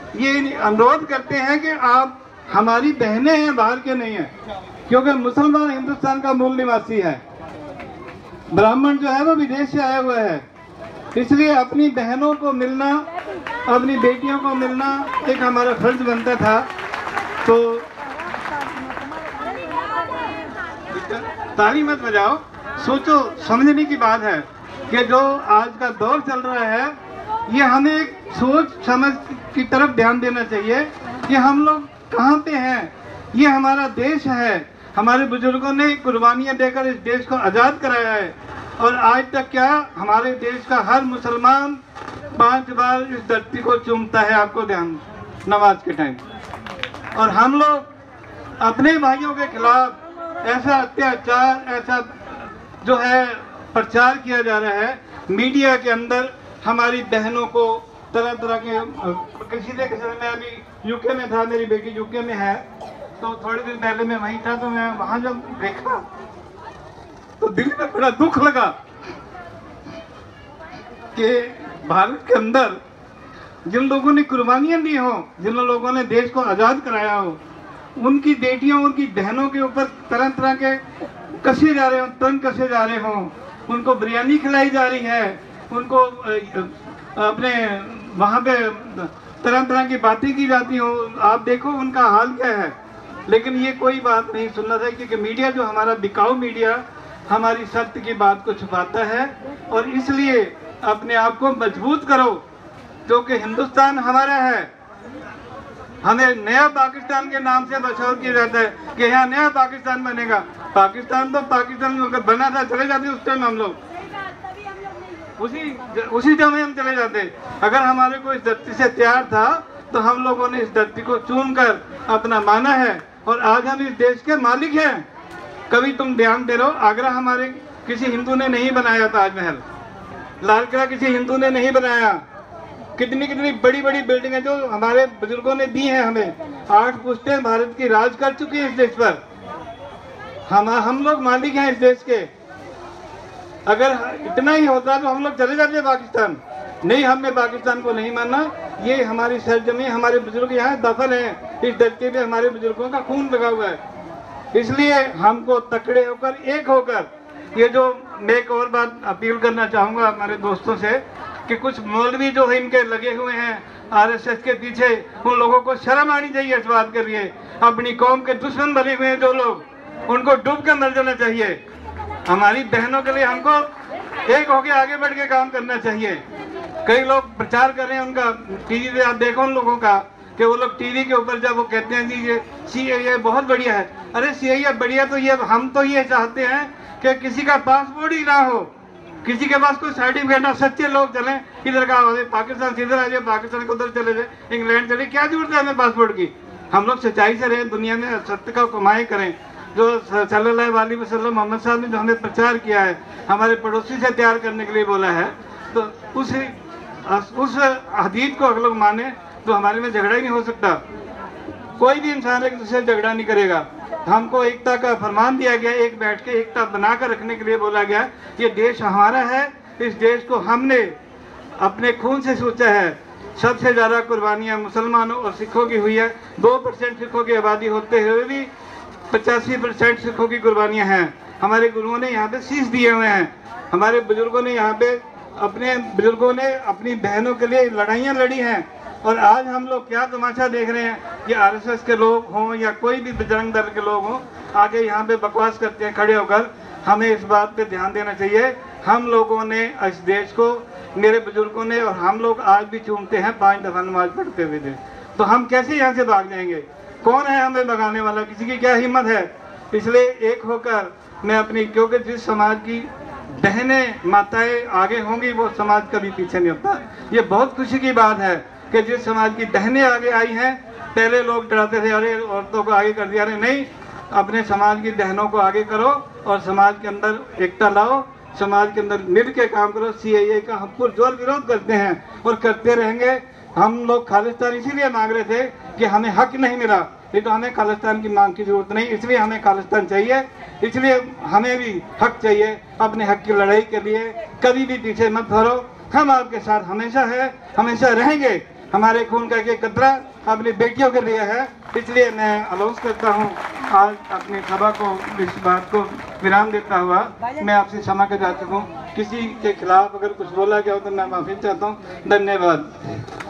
ये अनुरोध करते हैं कि आप हमारी बहनें हैं, बाहर के नहीं हैं, क्योंकि मुसलमान हिंदुस्तान का मूल निवासी है, ब्राह्मण जो है वो विदेश से आया हुआ है, इसलिए अपनी बहनों को मिलना, अपनी बेटियों को मिलना एक हमारा फर्ज बनता था। तो ताली मत बजाओ, सोचो समझने की बात है कि जो आज का दौर चल रहा है ये हमें एक सोच समझ की तरफ ध्यान देना चाहिए कि हम लोग कहाँ पे हैं। ये हमारा देश है, हमारे बुजुर्गों ने कुर्बानियाँ देकर इस देश को आज़ाद कराया है, और आज तक क्या हमारे देश का हर मुसलमान 5 बार इस धरती को चूमता है, आपको ध्यान, नमाज के टाइम। और हम लोग अपने भाइयों के खिलाफ ऐसा अत्याचार, ऐसा जो है प्रचार किया जा रहा है मीडिया के अंदर, हमारी बहनों को तरह तरह के, पिछले समय में अभी यूके में था, मेरी बेटी यूके में है, तो थोड़े दिन पहले मैं वहीं था, तो मैं वहां जब देखा तो दिल में बड़ा दुख लगा कि भारत के अंदर जिन लोगों ने कुर्बानियां दी हो, जिन लोगों ने देश को आजाद कराया हो, उनकी बेटियों, उनकी बहनों के ऊपर तरह तरह के कसे जा रहे हो, तंग कसे जा रहे हो, उनको बिरयानी खिलाई जा रही है, उनको अपने वहाँ पे तरह तरह की बातें की जाती हो। आप देखो उनका हाल क्या है, लेकिन ये कोई बात नहीं सुनना था, क्योंकि मीडिया जो हमारा बिकाऊ मीडिया हमारी सत्य की बात को छुपाता है। और इसलिए अपने आप को मजबूत करो, क्योंकि हिंदुस्तान हमारा है। हमें नया पाकिस्तान के नाम से मशहूर किया जाता है कि यहाँ नया पाकिस्तान बनेगा। पाकिस्तान तो पाकिस्तान बना था, चले जाते उस टाइम हम लोग, उसी समय हम चले जाते। अगर हमारे को इस धरती से प्यार था तो हम लोगों ने इस धरती को चुन कर अपना माना है, और आज हम इस देश के मालिक हैं। कभी तुम ध्यान दे रहो, आगरा हमारे किसी हिंदू ने नहीं बनाया, ताजमहल, लाल किला किसी हिंदू ने नहीं बनाया। कितनी कितनी बड़ी बड़ी बिल्डिंगें जो हमारे बुजुर्गों ने दी हैं हमें, 8 पुश्तें भारत की राज कर चुकी है इस देश पर। हम लोग मालिक हैं इस देश के। अगर इतना ही होता तो हम लोग चले जाते पाकिस्तान। नहीं, हमने पाकिस्तान को नहीं माना। ये हमारी सरजमी, हमारे बुजुर्ग यहाँ दफन है, इस धरती पे हमारे बुजुर्गों का खून लगा हुआ है। इसलिए हमको तकड़े होकर, एक होकर, ये जो मैं एक और बात अपील करना चाहूँगा हमारे दोस्तों से कि कुछ मौलवी जो है इनके लगे हुए हैं आरएसएस के पीछे, उन लोगों को शर्म आनी चाहिए इस बात के लिए। अपनी कौम के दुश्मन बने हुए हैं जो लोग, उनको डूब कर मर जाना चाहिए। हमारी बहनों के लिए हमको एक होके आगे बढ़ के काम करना चाहिए। कई लोग प्रचार कर रहे हैं उनका, टीवी पे आप देखो उन लोगों का कि वो लोग टीवी के ऊपर जब वो कहते हैं जी ये सीएए बहुत बढ़िया है। अरे सीएए बढ़िया तो ये हम तो ये चाहते हैं कि किसी का पासपोर्ट ही ना हो, किसी के पास कोई सर्टिफिकेट ना, सच्चे लोग चले। इधर का पाकिस्तान से इधर आ जाए, पाकिस्तान को उधर चले जाए, इंग्लैंड चले, क्या जरूरत है हमें पासपोर्ट की। हम लोग सच्चाई से रहें, दुनिया में सत्य का कमाई करें। जो सल्लल्लाहु अलैहि वसल्लम मोहम्मद साहब ने जो हमें प्रचार किया है, हमारे पड़ोसी से प्यार करने के लिए बोला है, तो उस हदीस को अगर लोग माने तो हमारे में झगड़ा ही नहीं हो सकता। कोई भी इंसान एक दूसरे से झगड़ा नहीं करेगा। हमको एकता का फरमान दिया गया, एक बैठ के एकता बनाकर रखने के लिए बोला गया। ये देश हमारा है, इस देश को हमने अपने खून से सोचा है। सबसे ज़्यादा कुर्बानियाँ मुसलमानों और सिखों की हुई है। 2% सिखों की आबादी होते हुए भी 85% सिखों की कुर्बानियाँ हैं। हमारे गुरुओं ने यहाँ पे शीश दिए हुए हैं। हमारे बुजुर्गों ने यहाँ पे अपनी बहनों के लिए लड़ाइयाँ लड़ी हैं। और आज हम लोग क्या तमाशा देख रहे हैं कि आरएसएस के लोग हों या कोई भी बजरंग दल के लोग हों, आगे यहाँ पे बकवास करते हैं खड़े होकर। हमें इस बात पे ध्यान देना चाहिए। हम लोगों ने इस देश को, मेरे बुजुर्गों ने और हम लोग आज भी चूमते हैं 5 दफ़ा नमाज पढ़ते हुए थे। तो हम कैसे यहाँ से भाग जाएंगे? कौन है हमें भगाने वाला? किसी की क्या हिम्मत है? इसलिए एक होकर मैं अपनी, क्योंकि जिस समाज की बहनें माताएं आगे होंगी वो समाज कभी पीछे नहीं होता। ये बहुत खुशी की बात है कि जिस समाज की बहनें आगे आई हैं। पहले लोग डराते थे, अरे औरतों को आगे कर दिया। अरे नहीं, अपने समाज की बहनों को आगे करो और समाज के अंदर एकता लाओ, समाज के अंदर मिल के काम करो। सीएए का हम पुरजोर विरोध करते हैं और करते रहेंगे। हम लोग खालिस्तान इसीलिए मांग रहे थे कि हमें हक नहीं मिला, नहीं तो हमें खालिस्तान की मांग की जरूरत नहीं। इसलिए हमें खालिस्तान चाहिए, इसलिए हमें भी हक चाहिए। अपने हक की लड़ाई के लिए कभी भी पीछे मत धरो। हम आपके साथ हमेशा है, हमेशा रहेंगे। हमारे खून का एक कतरा अपनी बेटियों के लिए है। इसलिए मैं अनाउंस करता हूँ, आज अपनी सभा को इस बात को विराम देता हुआ मैं आपसे क्षमा कर जाता हूँ। किसी के खिलाफ अगर कुछ बोला गया हो तो मैं माफी चाहता हूँ। धन्यवाद।